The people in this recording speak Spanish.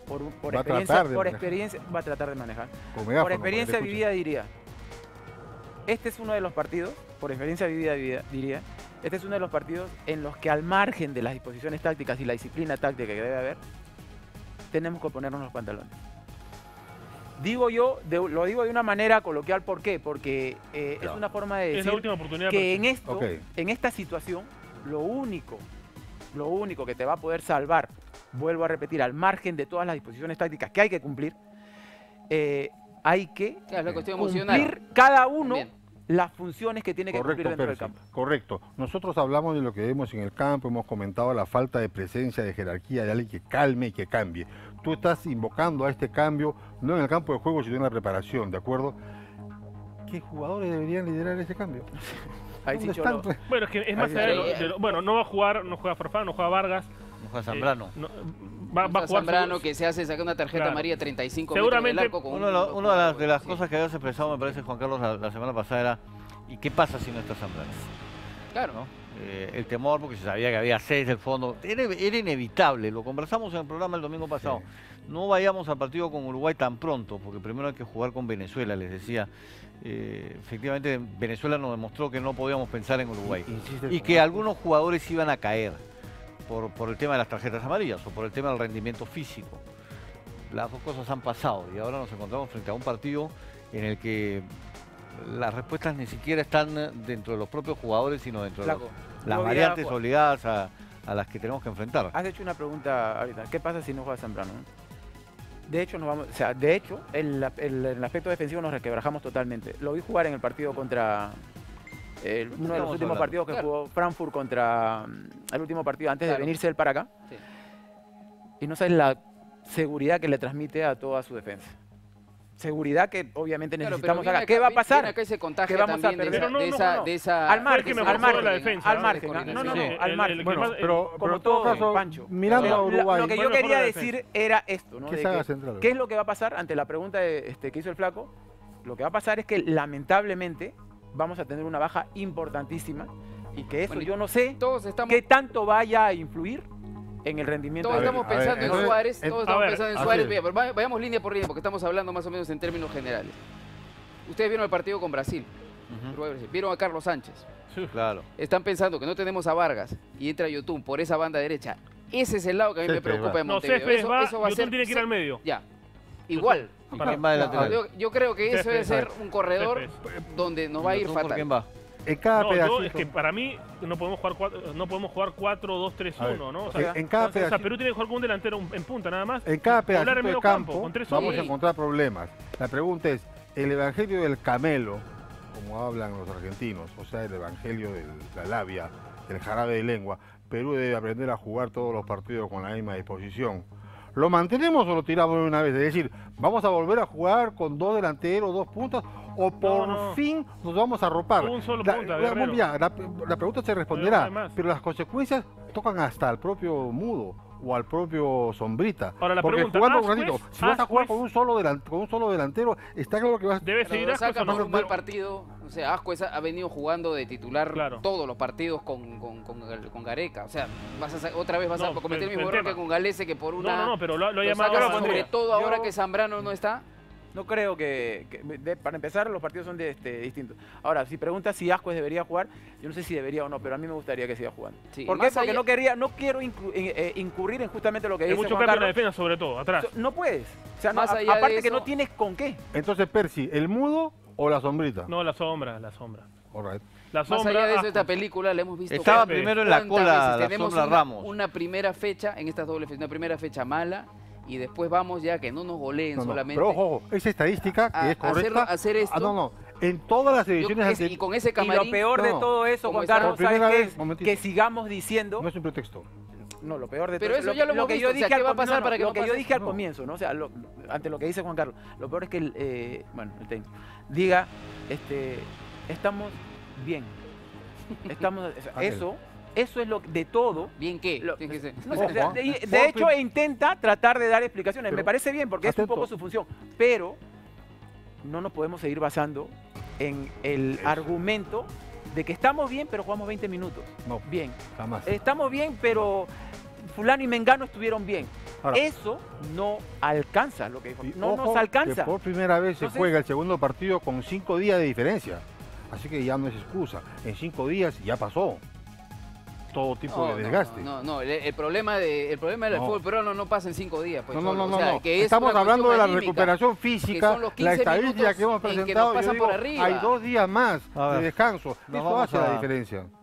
por experiencia, va a tratar de manejar. Por experiencia vivida diría, este es uno de los partidos, por experiencia vivida diría, este es uno de los partidos en los que al margen de las disposiciones tácticas y la disciplina táctica que debe haber, tenemos que ponernos los pantalones. Digo yo, lo digo de una manera coloquial, ¿por qué? Porque es una forma de decir es la última oportunidad que en esta situación, lo único que te va a poder salvar, vuelvo a repetir, al margen de todas las disposiciones tácticas que hay que cumplir, hay que cumplir cada uno las funciones que tiene que cumplir dentro del campo. Correcto. Nosotros hablamos de lo que vemos en el campo, hemos comentado la falta de presencia, de jerarquía, de alguien que calme y que cambie. Tú estás invocando a este cambio, no en el campo de juego, sino en la preparación, ¿de acuerdo? ¿Qué jugadores deberían liderar ese cambio? Ahí sí bueno, es que es más allá de bueno, no juega Farfán, no juega Vargas. No juega Zambrano. Va a jugar Zambrano, que se hace sacar una tarjeta amarilla 35 seguramente metros del arco. Con una de las cosas que habías expresado, me parece, Juan Carlos, la semana pasada era ¿y qué pasa si no está Zambrano? Claro. ¿No? El temor, porque se sabía que había 6 del fondo, era inevitable, lo conversamos en el programa el domingo pasado. Sí. No vayamos al partido con Uruguay tan pronto, porque primero hay que jugar con Venezuela, les decía. Efectivamente, Venezuela nos demostró que no podíamos pensar en Uruguay. Y que algunos jugadores iban a caer por el tema de las tarjetas amarillas o por el tema del rendimiento físico. Las dos cosas han pasado y ahora nos encontramos frente a un partido en el que las respuestas ni siquiera están dentro de los propios jugadores, sino dentro de las variantes obligadas a las que tenemos que enfrentar. Has hecho una pregunta ahorita, ¿qué pasa si no juega Zambrano? De hecho, el aspecto defensivo nos requebrajamos totalmente. Lo vi jugar en el partido contra uno de los últimos partidos que jugó Frankfurt contra el último partido antes de venirse él para acá. Sí. Y no sabes la seguridad que le transmite a toda su defensa. Seguridad que obviamente necesitamos acá. ¿Qué va a pasar? Acá ese contagio también de esa... Al margen, al margen. Bueno, pero en todo caso, Pancho, mirando a Uruguay... Lo que yo quería decir era esto, ¿no? ¿Qué es lo que va a pasar ante la pregunta que hizo el Flaco? Lo que va a pasar es que lamentablemente vamos a tener una baja importantísima y que eso yo no sé qué tanto vaya a influir en el rendimiento. Todos estamos pensando en Suárez, pero vayamos línea por línea porque estamos hablando más o menos en términos generales. Ustedes vieron el partido con Brasil, vieron a Carlos Sánchez. Sí, claro. Están pensando que no tenemos a Vargas y entra Yotun por esa banda derecha. Ese es el lado que a mí me preocupa de Montevideo. Eso va a ser, tiene que ir al medio. Ya, igual. Yo creo que eso debe ser un corredor donde nos va a ir fatal. ¿Quién va? En cada pedacito. Es que para mí no podemos jugar 4-2-3-1, ¿no? O sea, en cada pedacito, Perú tiene que jugar con un delantero en punta nada más. En cada pedacito del campo vamos a encontrar problemas. La pregunta es, el evangelio del camelo, como hablan los argentinos, o sea, el evangelio de la labia, del jarabe de lengua, Perú debe aprender a jugar todos los partidos con la misma disposición. ¿Lo mantenemos o lo tiramos de una vez? Es decir, ¿vamos a volver a jugar con 2 delanteros, 2 puntas? ¿O por fin nos vamos a arropar? Un solo punta, la pregunta se responderá, pero las consecuencias tocan hasta al propio Mudo o al propio Sombrita. Ahora la porque pregunta, si vas a jugar con un solo delantero, está claro que vas... Debe seguir Ascuez por un mal partido. O sea, Ascuez ha venido jugando de titular todos los partidos con Gareca. O sea, otra vez vas a cometer el mismo error que con Galese, que por una... No, pero lo ha llamado... Sobre todo ahora que Zambrano no está. No creo para empezar, los partidos son distintos. Ahora, si preguntas si Ascuez debería jugar, yo no sé si debería o no, pero a mí me gustaría que siga jugando. Sí, ¿por qué? Porque no quiero incurrir en justamente lo que dice mucho cambio en la defensa, sobre todo, atrás. No puedes. O sea, aparte que no tienes con qué. Entonces, Percy, ¿el Mudo o la Sombrita? No, la sombra. All right. Más allá de eso, esta película la hemos visto. Estaba primero en la cola la Sombra Ramos. Una primera fecha, en estas dobles fechas, una primera fecha mala. Y después vamos ya que no nos goleen solamente. Pero ojo, esa estadística que es correcta. Hacer esto. En todas las ediciones y con ese camarín. Y lo peor de todo eso, Juan Carlos, ¿sabes qué es? Que sigamos diciendo... No es un pretexto. No, lo peor de todo pero eso ya lo que yo dije al pasar para que lo que yo dije al comienzo, ¿no? O sea, ante lo que dice Juan Carlos, lo peor es que el técnico diga, estamos bien. Estamos Eso es lo de todo. ¿Bien qué? De hecho, intenta tratar de dar explicaciones. Me parece bien porque es un poco su función. Pero no nos podemos seguir basando en el argumento de que estamos bien, pero jugamos 20 minutos. No, bien. Jamás. Estamos bien, pero fulano y mengano estuvieron bien. Ahora, eso no alcanza, lo que dijo. No nos alcanza. Que por primera vez se juega el segundo partido con 5 días de diferencia. Así que ya no es excusa. En 5 días ya pasó todo tipo de desgaste. El problema del fútbol peruano no pasa en 5 días. Pues, estamos hablando de la recuperación física, la estadística que hemos presentado. Hay 2 días más de descanso. Eso hace la diferencia.